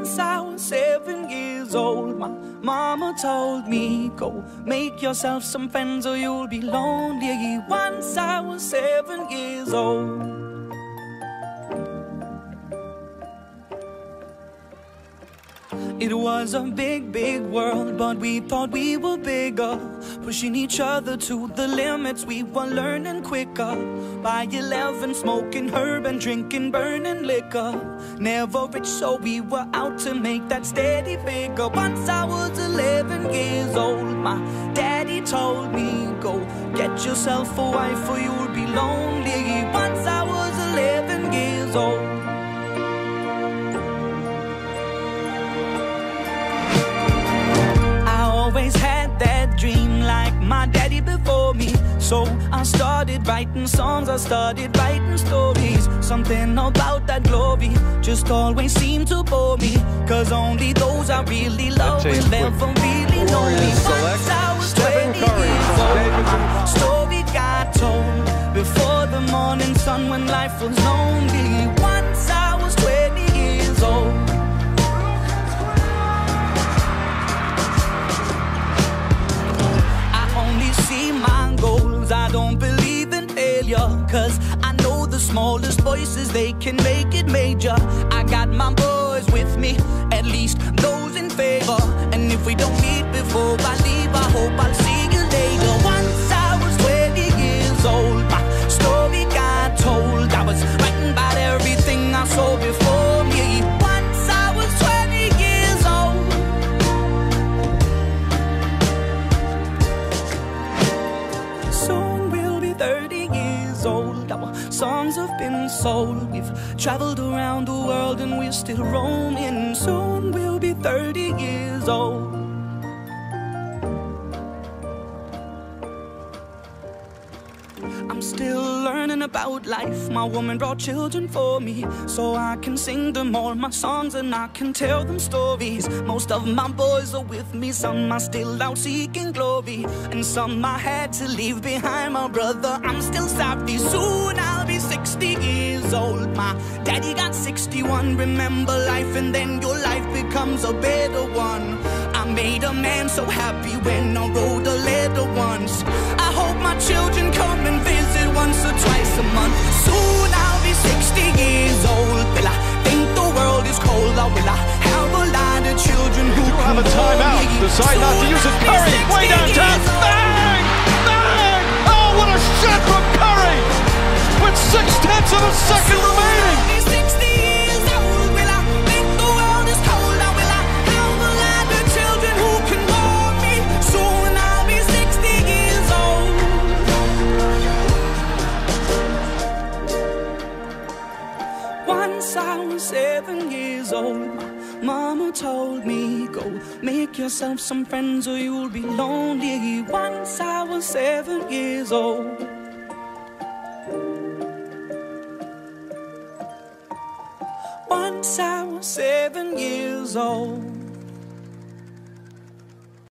Once I was 7 years old, my mama told me, go make yourself some friends or you'll be lonely. Once I was 7 years old. It was a big, big world, but we thought we were bigger, pushing each other to the limits. We were learning quicker. By 11, smoking herb and drinking burning liquor. Never rich, so we were out to make that steady figure. Once I was 11 years old, my daddy told me, go get yourself a wife or you'll be lonely. Once I was 11 years old. Always had that dream like my daddy before me. So I started writing songs, I started writing stories. Something about that glory just always seemed to bore me, cause only those I really love will ever really know me. Once I was 20 years old, my story got told before the morning sun when life was lonely. Once I was 20 years old. See my goals, I don't believe in failure, cause I know the smallest voices, they can make it major. I got my boys with me, at least those in favor. And if we don't meet before I leave, I hope I'll see you later. Once I was 20 years old, my story got told. I was writing about everything I saw before me. Once I was 20 years old. Soon we'll be 30 years old. Our songs have been sold. We've traveled around the world and we're still roaming. Soon we'll be 30 years old. I'm still learning about life. My woman brought children for me, so I can sing them all my songs and I can tell them stories. Most of my boys are with me, some are still out seeking glory, and some I had to leave behind. My brother, I'm still sorry. Soon I'll be 60 years old. My daddy got 61. Remember life and then your life becomes a better one. I made a man so happy when I wrote a letter once. I hope my children come and visit once or twice a month. Soon I'll be 60 years old. Will I think the world is cold, or will I have a lot of children who will have a timeout? Decide not to use it. Curry, way downtown. Bang! Bang! Oh, what a shot from Curry! With 6/10 of a second remaining. Once I was 7 years old, my mama told me, go make yourself some friends or you'll be lonely. Once I was 7 years old. Once I was 7 years old.